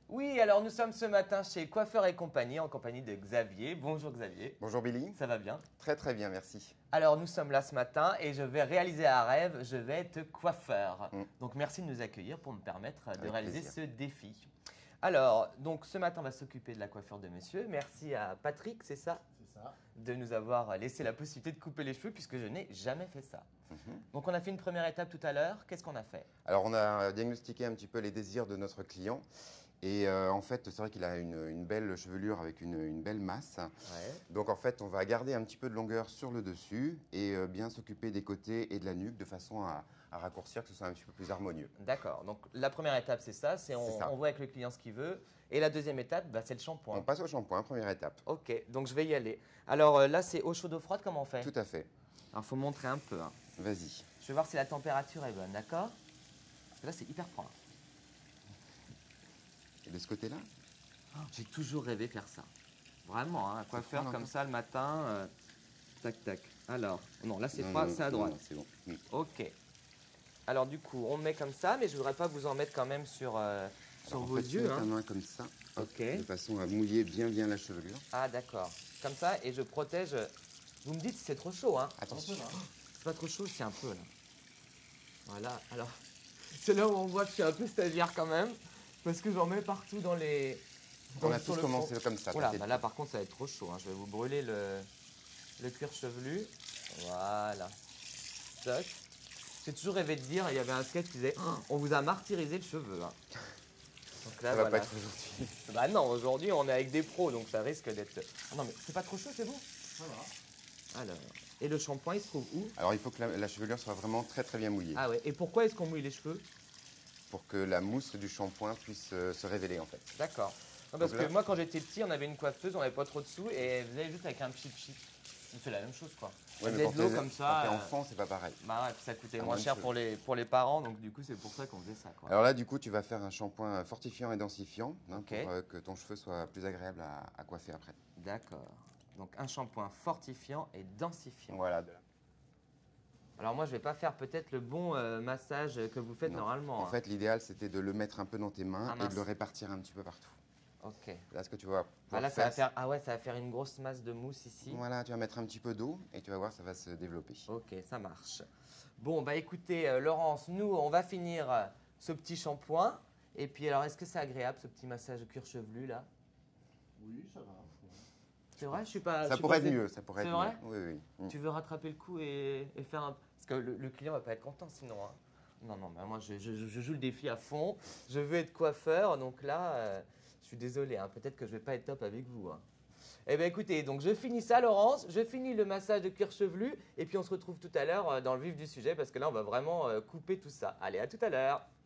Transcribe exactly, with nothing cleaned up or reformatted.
Oui, alors nous sommes ce matin chez Coiffeur et compagnie, en compagnie de Xavier. Bonjour Xavier. Bonjour Billy. Ça va bien? Très très bien, merci. Alors nous sommes là ce matin et je vais réaliser un rêve, je vais être coiffeur. Mm. Donc merci de nous accueillir pour me permettre de Avec réaliser plaisir. ce défi. Alors, donc ce matin on va s'occuper de la coiffure de monsieur. Merci à Patrick, c'est ça? C'est ça. De nous avoir laissé la possibilité de couper les cheveux puisque je n'ai jamais fait ça. Mm-hmm. Donc on a fait une première étape tout à l'heure, qu'est-ce qu'on a fait? Alors on a diagnostiqué un petit peu les désirs de notre client. Et euh, en fait, c'est vrai qu'il a une, une belle chevelure avec une, une belle masse. Ouais. Donc en fait, on va garder un petit peu de longueur sur le dessus et euh, bien s'occuper des côtés et de la nuque de façon à, à raccourcir, que ce soit un petit peu plus harmonieux. D'accord. Donc la première étape, c'est ça. C'est on, on voit avec le client ce qu'il veut. Et la deuxième étape, bah, c'est le shampoing. On passe au shampoing, première étape. Ok. Donc je vais y aller. Alors euh, là, c'est eau chaude, eau froide. Comment on fait? Tout à fait. Alors il faut montrer un peu. Hein. Vas-y. Je vais voir si la température est bonne, d'accord? Parce que là, c'est hyper froid. Et de ce côté-là? Oh, j'ai toujours rêvé faire ça. Vraiment, hein, un coiffeur comme ça le matin. Euh, tac, tac. Alors, non, là c'est froid, c'est à droite. C'est bon. Oui. Ok. Alors du coup, on met comme ça, mais je voudrais pas vous en mettre quand même sur, euh, sur Alors, vos en fait, yeux. Tu mets hein. ta main comme ça, ok. De façon à mouiller bien bien la chevelure. Ah d'accord. Comme ça, et je protège. Vous me dites si c'est trop chaud, hein? Attention. C'est pas trop chaud, c'est un peu là. Voilà. Alors, c'est là où on voit que je suis un peu stagiaire quand même. Parce que j'en mets partout dans les... Dans on a tous commencé comme ça. Voilà, bah là par contre ça va être trop chaud. Hein. Je vais vous brûler le, le cuir chevelu. Voilà. Toc. J'ai toujours rêvé de dire, il y avait un sketch qui disait oh, on vous a martyrisé le cheveu. Hein. Donc là, ça voilà. va pas être aujourd'hui. Bah non, aujourd'hui on est avec des pros donc ça risque d'être... Ah non mais c'est pas trop chaud, c'est bon? Voilà. Alors, et le shampoing il se trouve où? Alors il faut que la, la chevelure soit vraiment très très bien mouillée. Ah ouais, et pourquoi est-ce qu'on mouille les cheveux? Pour que la mousse du shampoing puisse euh, se révéler en fait. D'accord. Parce là, que moi quand j'étais petit, on avait une coiffeuse, on n'avait pas trop de sous et vous avez juste avec un petit chip. C'est la même chose quoi. Ouais, mais quand t'es comme ça, quand t'es enfant, c'est pas pareil. Bah ouais, ça coûtait moins cher pour les, pour les parents, donc du coup c'est pour ça qu'on faisait ça quoi. Alors là du coup tu vas faire un shampoing fortifiant et densifiant hein, okay. pour euh, que ton cheveu soit plus agréable à, à coiffer après. D'accord. Donc un shampoing fortifiant et densifiant. Voilà. Alors moi je vais pas faire peut-être le bon euh, massage que vous faites non. normalement. En hein. fait l'idéal c'était de le mettre un peu dans tes mains ah, et de le répartir un petit peu partout. Ok. Là ce que tu vas ah, là, ça va faire, ah ouais, ça va faire une grosse masse de mousse ici. Voilà, tu vas mettre un petit peu d'eau et tu vas voir ça va se développer. Ok, ça marche. Bon bah écoutez euh, Laurence, nous on va finir euh, ce petit shampoing. Et puis alors est-ce que c'est agréable ce petit massage de cuir chevelu là? Oui, ça va. C'est vrai, je suis pas. Ça je suis pourrait pas être mieux, ça pourrait être vrai mieux. Oui, oui. Tu veux rattraper le coup et, et faire un. Parce que le, le client va pas être content sinon. Hein. Non, non, mais moi je, je, je joue le défi à fond. Je veux être coiffeur, donc là, euh, je suis désolé. Hein, peut-être que je vais pas être top avec vous. Hein. Eh bien écoutez, donc je finis ça, Laurence. Je finis le massage de cuir chevelu et puis on se retrouve tout à l'heure dans le vif du sujet parce que là, on va vraiment couper tout ça. Allez, à tout à l'heure.